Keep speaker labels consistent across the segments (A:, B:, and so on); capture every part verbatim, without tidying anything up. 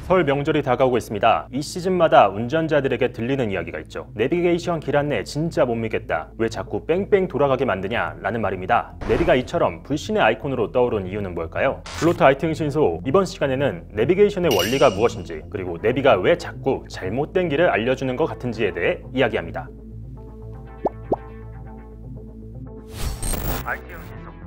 A: 설 명절이 다가오고 있습니다. 이 시즌마다 운전자들에게 들리는 이야기가 있죠. 내비게이션 길 안내 진짜 못 믿겠다. 왜 자꾸 뺑뺑 돌아가게 만드냐? 라는 말입니다. 내비가 이처럼 불신의 아이콘으로 떠오른 이유는 뭘까요? 플로트 아이티 흥신소, 이번 시간에는 내비게이션의 원리가 무엇인지, 그리고 내비가 왜 자꾸 잘못된 길을 알려주는 것 같은지에 대해 이야기합니다. 아이티 흥신소.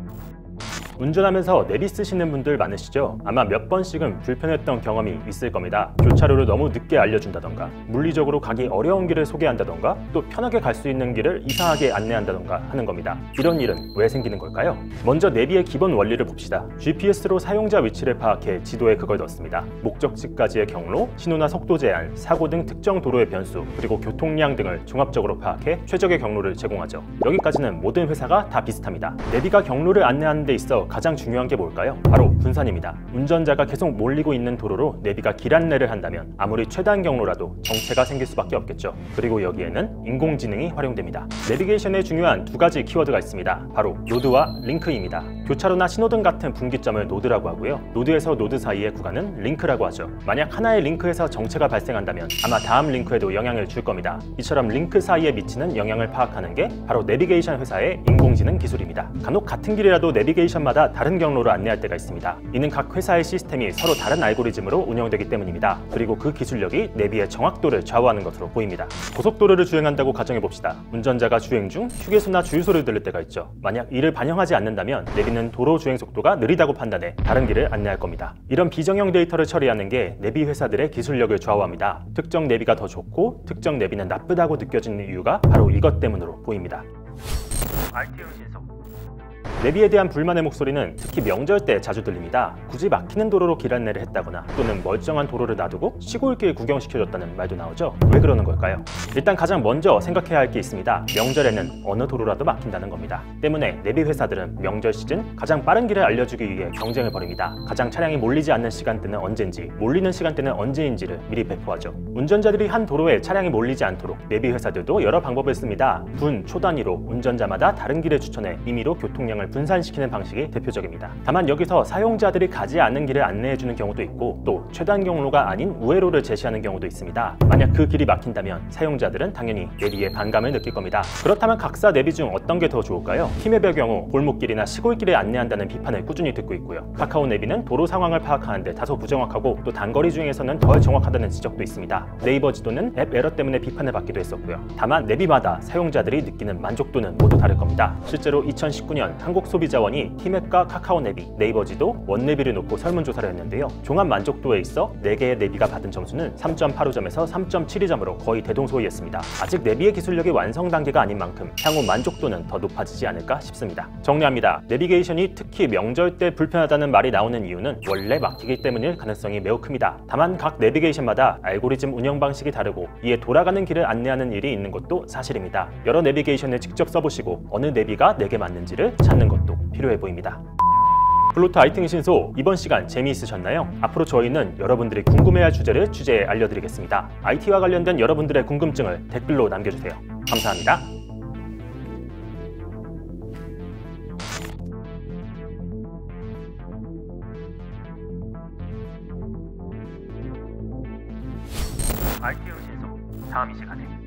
A: 운전하면서 내비 쓰시는 분들 많으시죠? 아마 몇 번씩은 불편했던 경험이 있을 겁니다. 교차로를 너무 늦게 알려준다던가, 물리적으로 가기 어려운 길을 소개한다던가, 또 편하게 갈 수 있는 길을 이상하게 안내한다던가 하는 겁니다. 이런 일은 왜 생기는 걸까요? 먼저 내비의 기본 원리를 봅시다. 지피에스로 사용자 위치를 파악해 지도에 그걸 넣습니다. 목적지까지의 경로, 신호나 속도 제한, 사고 등 특정 도로의 변수, 그리고 교통량 등을 종합적으로 파악해 최적의 경로를 제공하죠. 여기까지는 모든 회사가 다 비슷합니다. 내비가 경로를 안내하는 데 있어 가장 중요한 게 뭘까요? 바로 분산입니다. 운전자가 계속 몰리고 있는 도로로 내비가 길 안내를 한다면 아무리 최단 경로라도 정체가 생길 수밖에 없겠죠. 그리고 여기에는 인공지능이 활용됩니다. 내비게이션에 중요한 두 가지 키워드가 있습니다. 바로 노드와 링크입니다. 교차로나 신호등 같은 분기점을 노드라고 하고요. 노드에서 노드 사이의 구간은 링크라고 하죠. 만약 하나의 링크에서 정체가 발생한다면 아마 다음 링크에도 영향을 줄 겁니다. 이처럼 링크 사이에 미치는 영향을 파악하는 게 바로 내비게이션 회사의 인공지능 기술입니다. 간혹 같은 길이라도 내비게이션마다 다른 경로로 안내할 때가 있습니다. 이는 각 회사의 시스템이 서로 다른 알고리즘으로 운영되기 때문입니다. 그리고 그 기술력이 내비의 정확도를 좌우하는 것으로 보입니다. 고속도로를 주행한다고 가정해봅시다. 운전자가 주행 중 휴게소나 주유소를 들릴 때가 있죠. 만약 이를 반영하지 않는다면 내비는 도로 주행 속도가 느리다고 판단해 다른 길을 안내할 겁니다. 이런 비정형 데이터를 처리하는 게 내비 회사들의 기술력을 좌우합니다. 특정 내비가 더 좋고 특정 내비는 나쁘다고 느껴지는 이유가 바로 이것 때문으로 보입니다. 아이티 흥신소. 내비에 대한 불만의 목소리는 특히 명절 때 자주 들립니다. 굳이 막히는 도로로 길 안내를 했다거나 또는 멀쩡한 도로를 놔두고 시골길 구경시켜줬다는 말도 나오죠. 왜 그러는 걸까요? 일단 가장 먼저 생각해야 할 게 있습니다. 명절에는 어느 도로라도 막힌다는 겁니다. 때문에 내비 회사들은 명절 시즌 가장 빠른 길을 알려주기 위해 경쟁을 벌입니다. 가장 차량이 몰리지 않는 시간대는 언제인지, 몰리는 시간대는 언제인지를 미리 배포하죠. 운전자들이 한 도로에 차량이 몰리지 않도록 내비 회사들도 여러 방법을 씁니다. 분, 초 단위로 운전자마다 다른 길을 추천해 임의로 교통량을 분산시키는 방식이 대표적입니다. 다만 여기서 사용자들이 가지 않는 길을 안내해주는 경우도 있고 또 최단 경로가 아닌 우회로를 제시하는 경우도 있습니다. 만약 그 길이 막힌다면 사용자들은 당연히 내비에 반감을 느낄 겁니다. 그렇다면 각사 내비 중 어떤 게 더 좋을까요? 티맵의 경우 골목길이나 시골길을 안내한다는 비판을 꾸준히 듣고 있고요. 카카오 내비는 도로 상황을 파악하는데 다소 부정확하고 또 단거리 중에서는 덜 정확하다는 지적도 있습니다. 네이버 지도는 앱 에러 때문에 비판을 받기도 했었고요. 다만 내비마다 사용자들이 느끼는 만족도는 모두 다를 겁니다. 실제로 이천십구 년 한국소비자원이 티맵과 카카오 내비, 네이버 지도, 원내비를 놓고 설문조사를 했는데요. 종합 만족도에 있어 네 개의 내비가 받은 점수는 삼 점 팔오 점에서 삼 점 칠이 점으로 거의 대동소이했습니다. 아직 내비의 기술력이 완성 단계가 아닌 만큼 향후 만족도는 더 높아지지 않을까 싶습니다. 정리합니다. 내비게이션이 특히 명절 때 불편하다는 말이 나오는 이유는 원래 막히기 때문일 가능성이 매우 큽니다. 다만 각 내비게이션마다 알고리즘 운영 방식이 다르고 이에 돌아가는 길을 안내하는 일이 있는 것도 사실입니다. 여러 내비게이션을 직접 써보시고 어느 내비가 내게 맞는지를 찾는 것도 필요해 보입니다. 플로트 아이티 흥신소, 이번 시간 재미있으셨나요? 앞으로 저희는 여러분들이 궁금해할 주제를 취재해 알려드리겠습니다. 아이티와 관련된 여러분들의 궁금증을 댓글로 남겨주세요. 감사합니다. 아이티 흥신소, 다음 이 시간에